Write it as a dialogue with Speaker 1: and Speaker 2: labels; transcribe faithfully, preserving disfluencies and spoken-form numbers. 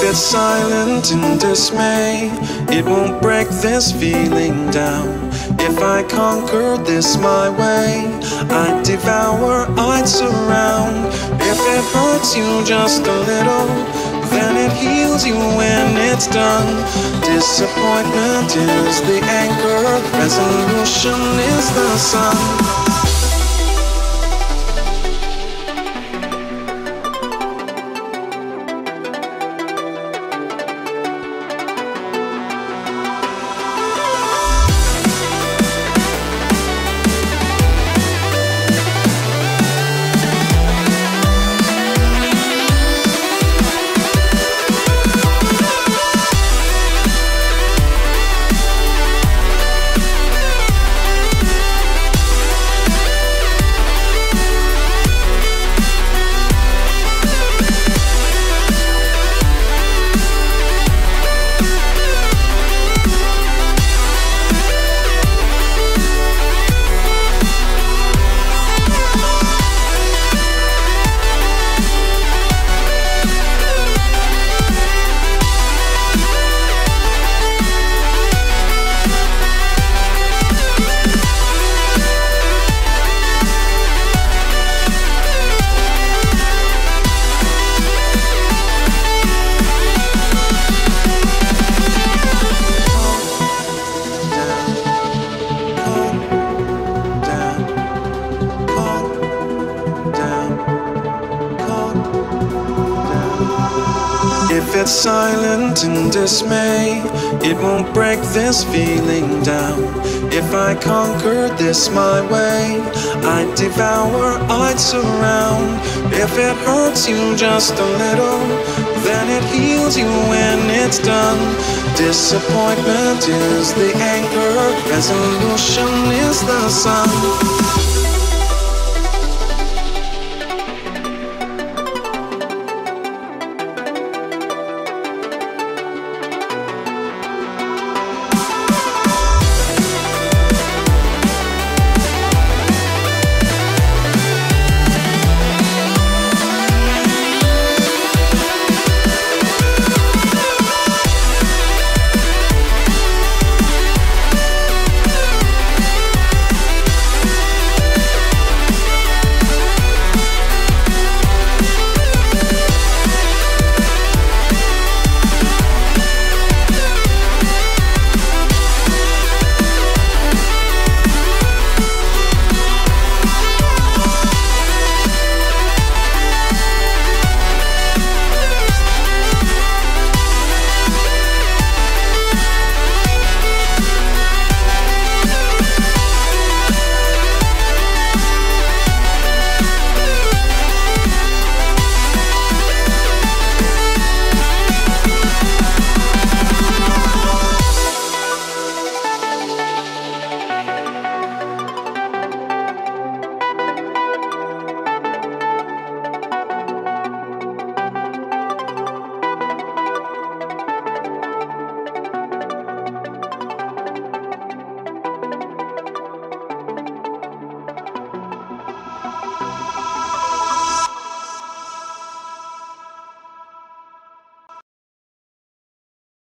Speaker 1: it's silent in dismay, it won't break this feeling down. If I conquer this my way, I'd devour, I'd surround. If it hurts you just a little, then it heals you when it's done. Disappointment is the anchor, resolution is the sun. If it's silent in dismay, it won't break this feeling down. If I conquer this my way, I'd devour, I'd surround. If it hurts you just a little, then it heals you when it's done. Disappointment is the anchor, resolution is the sun.